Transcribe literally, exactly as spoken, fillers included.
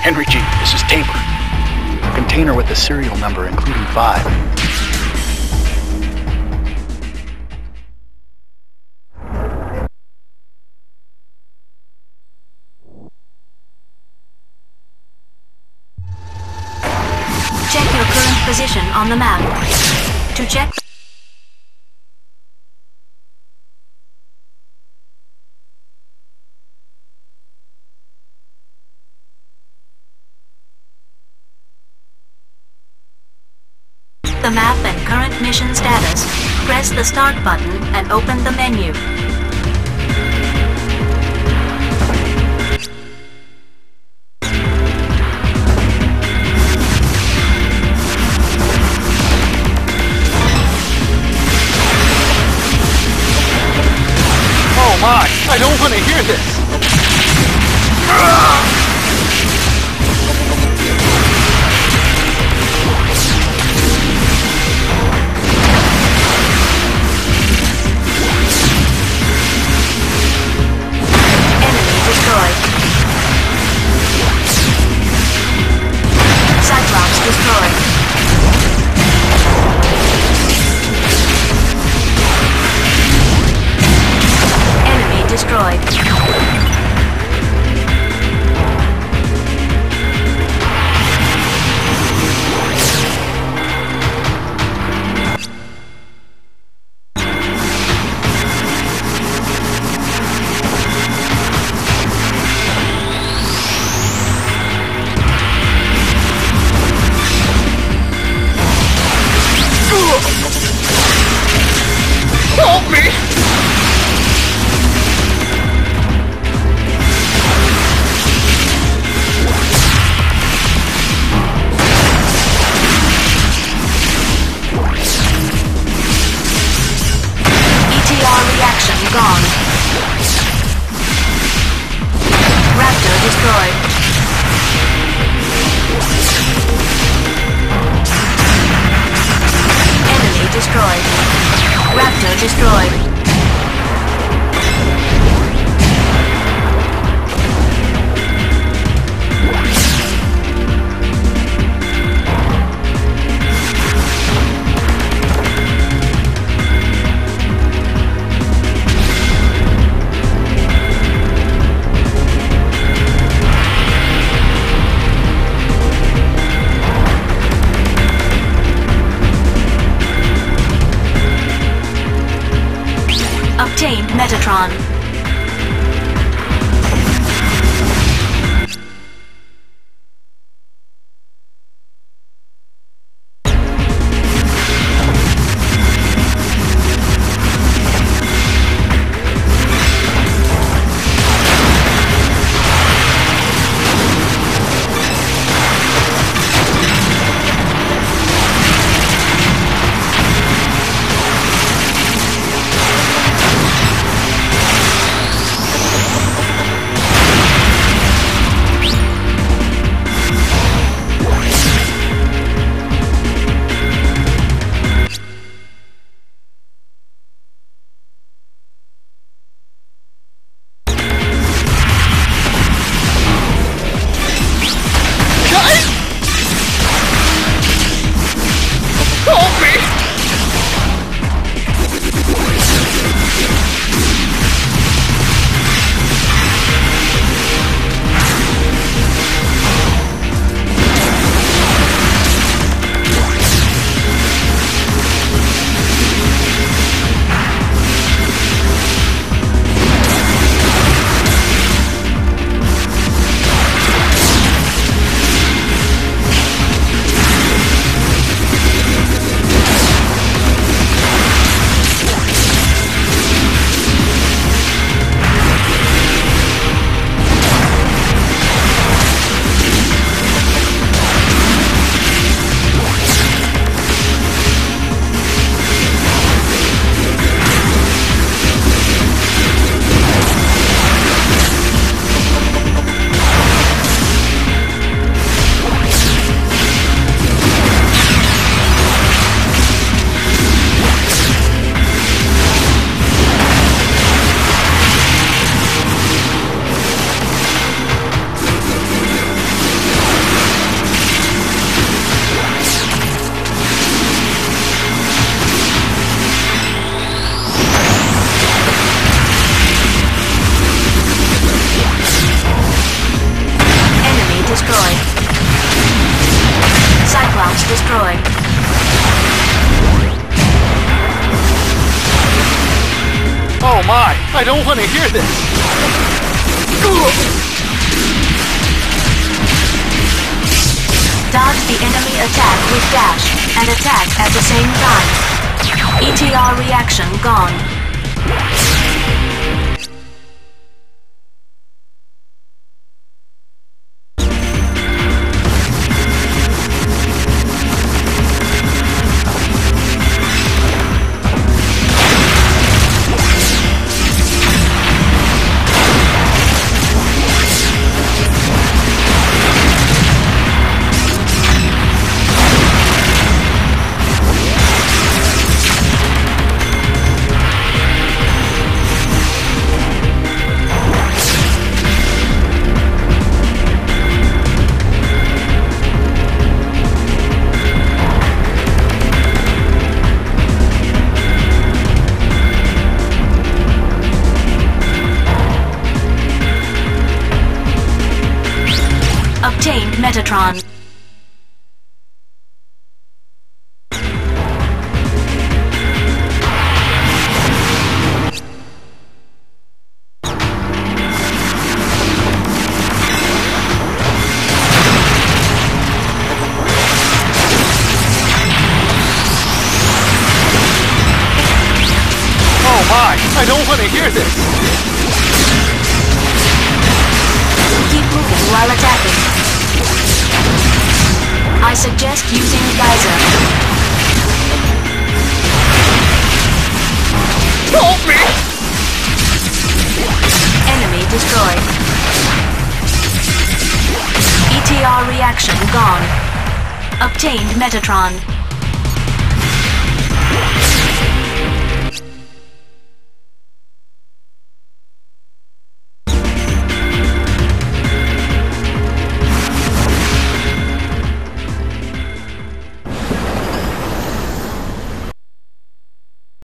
Henry G, this is Tabor. Container with the serial number including five. Check your current position on the map. To check the map and current mission status, press the Start button and open the menu. Oh my! I don't want to hear this! Enemy destroyed. Cyclops destroyed. Enemy destroyed. Help me! E T R reaction gone. Raptor destroyed. Enemy destroyed. Raptor destroyed. Obtained Metatron. destroyed. Oh my! I don't want to hear this! Dodge the enemy attack with dash and attack at the same time. E T R reaction gone. Obtained Metatron. Oh my! I don't want to hear this! Keep moving while attacking. I suggest using Geyser. Help me! Enemy destroyed. E T R reaction gone. Obtained Metatron.